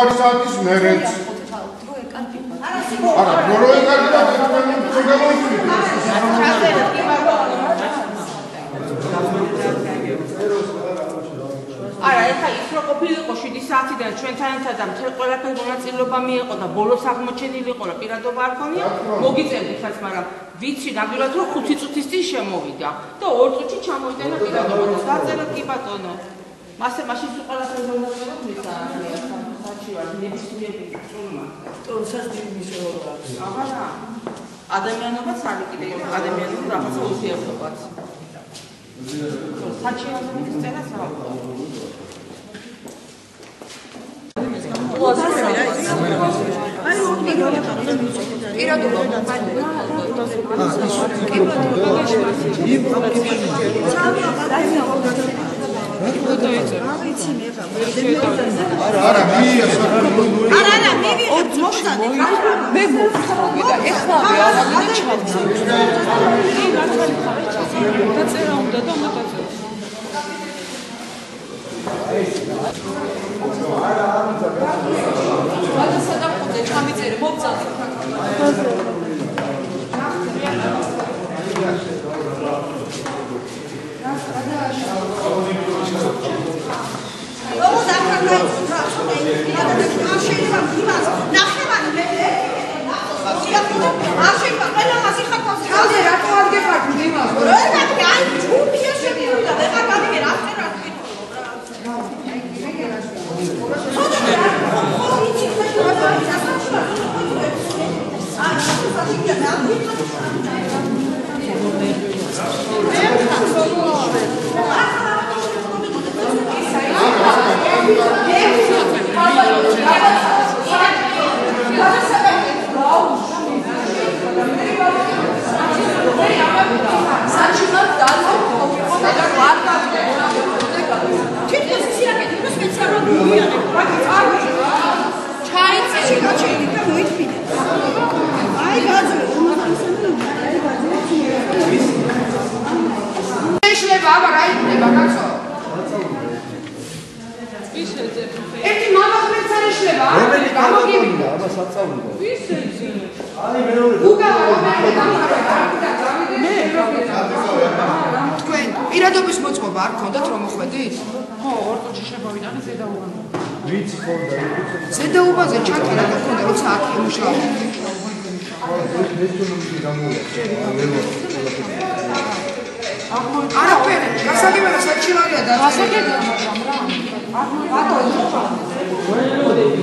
საათის მერეც. არა, ბოლოე კარგია, არა, ეხლა ის რო ყოფილიყო 7 საათიდან ჩვენთან ერთად და მთელ ყველაფერს მონაწილეობა მიეყო და ბოლოს აღმოჩენილიყო რა პირადობა არ ქონია, მოგიწევდითაც, მაგრამ ვიცი ნამდვილად რომ 5 წუთის წინ შემოვიდა და 2 წუთში ჩამოიტანა პირადობა და დაწერა კი ბატონო. მასე მაშინ თუ ყველაფერს მონაწილეობა მისცა საჩივარ ნებისმიერი წულმა. ტონსაც მიმისეულობა. აღარა. ადამიანობაც არის კიდე ადამიანის რაღაცა ურთიერთობაც. საჩივარ მისწერას რა. პირადობის მოწყობა არ გქონდათ რომ მოხვედით? ხო, 2 წუთში შემოვიტანე ზედაუბანზე. ვიცი ხონდა. ზედაუბანზე ჩაქერა და გქონდა როცა აქ იმუშაობდი. არაფერი, გასაგებია საჩივარია და გასაგებია, მაგრამ რა? ბატონო